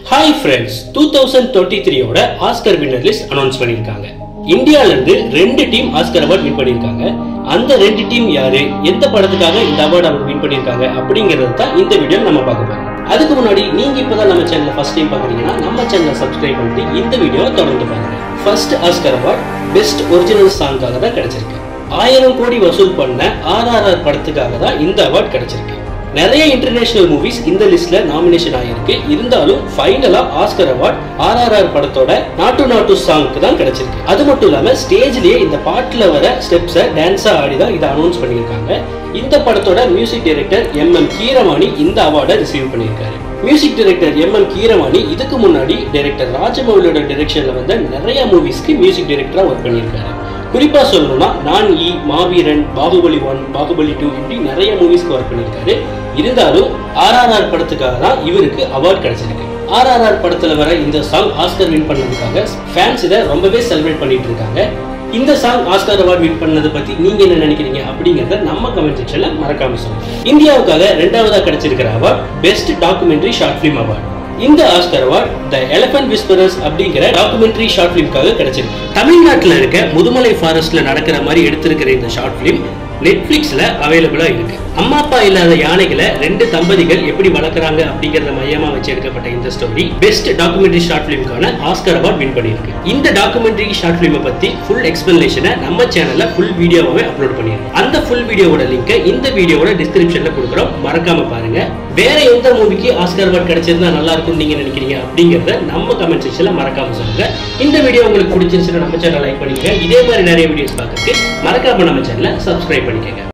Hi friends, 2023 ஓட Oscar winner list announce பண்ணிருக்காங்க. இந்தியால இருந்து ரெண்டு டீம் ஆஸ்கர் அவார்ட் வின் பண்ணிருக்காங்க. அந்த ரெண்டு டீம் யாரு, எந்த படத்துக்காக இந்த அவார்ட் அவங்க வின் பண்ணிருக்காங்க அப்படிங்கறது தான் இந்த வீடியோல நம்ம பார்க்க போறோம். அதுக்கு முன்னாடி நீங்க இப்பதான் நம்ம சேனலை ஃபர்ஸ்ட் டைம் பாக்குறீங்கன்னா நம்ம சேனலை சப்ஸ்கிரைப் பண்ணிட்டு இந்த வீடியோவை தொடர்ந்து பாருங்க. First Oscar award best original சாங்காக தான் கிடைச்சிருக்கு. 1000 கோடி வசூல் பண்ண RRR படத்துக்காக தான் இந்த அவார்ட் கிடைச்சிருக்கு. நிறைய இன்டர்நேஷனல் மூவிஸ் இந்த லிஸ்ட்ல நாமினேஷன் ஆயிருக்கு. இருந்தாலும் ஃபைனலா ஆஸ்கர் அவார்ட் RRR படத்தோட nattunattu சாங்க்கு தான் கிடைச்சிருக்கு. அது மட்டும் இல்லாம ஸ்டேஜ்லயே இந்த பாட்டுல வர ஸ்டெப்ஸை டான்ஸா ஆடி தான் இதை அனௌன்ஸ் பண்ணியிருக்காங்க. இந்த படத்தோட மியூசிக் டைரக்டர் MM கீரவாணி இந்த அவார்டை ரிசீவ் பண்ணியிருக்காரு. மியூசிக் டைரக்டர் MM கீரவாணி இதுக்கு முன்னாடி டைரக்டர் ராஜமௌலியோட டைரக்ஷன்ல வந்த நிறைய மூவிஸ்க்கு மியூசிக் டைரக்டரா ஒர்க் பண்ணியிருக்காரு. குறிப்பா சொல்லணும்னா நான் மாவீரன், பாகுபலி 1, பாகுபலி 2 இப்படி நிறைய மூவிஸ்க்கு ஒர்க் பண்ணியிருக்காரு. இருந்தாலும் RRR படத்துக்காக தான் இவருக்கு அவார்ட் கிடைச்சிருக்கு. RRR படத்துல வர இந்த சாங் ஆஸ்கர் வின் பண்ணதுக்காக ஃபேன்ஸ் இதை ரொம்பவே செலிப்ரேட் பண்ணிட்டு இருக்காங்க. இந்த சாங் ஆஸ்கர் அவார்ட் வின் பண்ணதை பத்தி நீங்க என்ன நினைக்கிறீங்க அப்படிங்கறத நம்ம கமெண்ட் செக்ஷன்ல மறக்காம சொல்லுங்க. இந்தியாவுக்காக இரண்டாவதா கிடைச்சிருக்கிற award best documentary short film award. இந்த Oscar award the elephant whisperers அப்படிங்கிற டாக்குமெண்ட்ரி ஷார்ட் பிலிம்காக கிடைச்சிருக்கு. தமிழ்நாட்டில் இருக்க முதுமலை ஃபாரஸ்ட்ல நடக்கிற மாதிரி எடுத்திருக்கிற இந்த ஷார்ட் பிலிம் நெட்ஃபிளிக்ஸ்ல அவைலபிளா இருக்கு. அம்மா அப்பா இல்லாத யானைகளை ரெண்டு தம்பதிகள் எப்படி வளர்க்குறாங்க அப்படிங்கறத மையமா வச்சு எடுக்கப்பட்ட இந்த ஸ்டோரி பெஸ்ட் டாக்குமெண்ட்ரி ஷார்ட் பிலிம்கான ஆஸ்கர் அவார்ட் வின் பண்ணியிருக்கு. இந்த டாக்குமெண்ட்ரி ஷார்ட் பிலிமை பத்தி ஃபுல் எக்ஸ்பிளனேஷனை நம்ம சேனல்ல ஃபுல் வீடியோவாவே அப்லோட் பண்ணிருக்கோம். அந்த ஃபுல் வீடியோவோட லிங்கை இந்த வீடியோவோட டிஸ்கிரிப்ஷன்ல கொடுக்குறோம், மறக்காம பாருங்க. வேற எந்த மூவிக்கு ஆஸ்கர் அவார்ட் கிடைச்சிருந்தா நல்லா இருக்கும் நீங்க நினைக்கிறீங்க அப்படிங்கறத நம்ம கமெண்ட் செக்ஷன்ல மறக்காம சொல்லுங்க. இந்த வீடியோ உங்களுக்கு பிடிச்சிருந்துச்சுன்னா நம்ம சேனலை லைக் பண்ணிக்கங்க. இதே மாதிரி நிறைய வீடியோஸ் பார்க்கறதுக்கு மறக்காம நம்ம சேனலை சப்ஸ்கிரைப் பண்ணிக்கங்க.